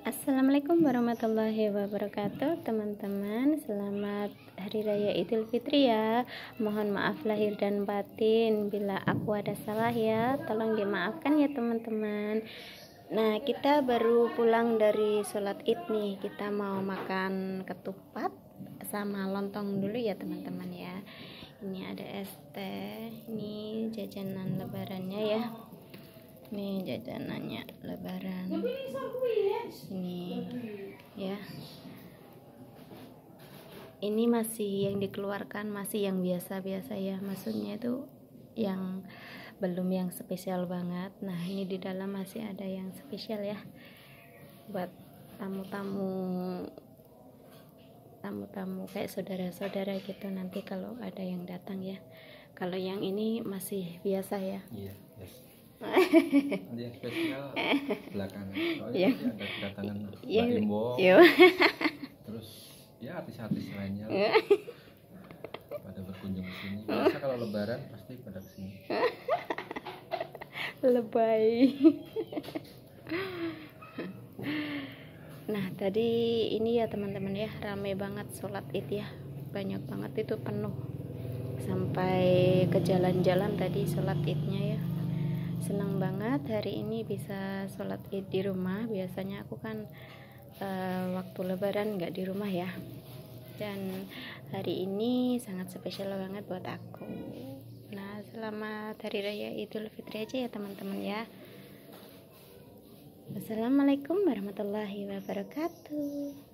Assalamualaikum warahmatullahi wabarakatuh, teman-teman. Selamat Hari Raya Idul Fitri ya. Mohon maaf lahir dan batin bila aku ada salah ya. Tolong dimaafkan ya teman-teman. Nah, kita baru pulang dari sholat id nih. Kita mau makan ketupat sama lontong dulu ya teman-teman ya. Ini ada es teh, ini jajanan lebarannya ya. Nih jajanannya lebaran ini ya. Ini masih yang dikeluarkan, masih yang biasa-biasa ya, maksudnya itu yang belum yang spesial banget. Nah ini di dalam masih ada yang spesial ya, buat tamu-tamu kayak saudara-saudara gitu nanti kalau ada yang datang ya. Kalau yang ini masih biasa ya. Iya, yes. Nanti yang spesial belakangan. Soalnya ya. ada kedatangan Ya, Mbak Imbo, terus ya artis-artis lainnya pada berkunjung ke sini. Biasa kalau lebaran pasti pada kesini. Lebay. Nah tadi ini ya teman-teman ya, rame banget sholat id ya, banyak banget, itu penuh sampai ke jalan-jalan tadi sholat idnya ya. Senang banget hari ini bisa sholat id di rumah. Biasanya aku kan waktu lebaran nggak di rumah ya, dan hari ini sangat spesial banget buat aku. Nah selamat Hari Raya Idul Fitri aja ya teman-teman ya. Wassalamualaikum warahmatullahi wabarakatuh.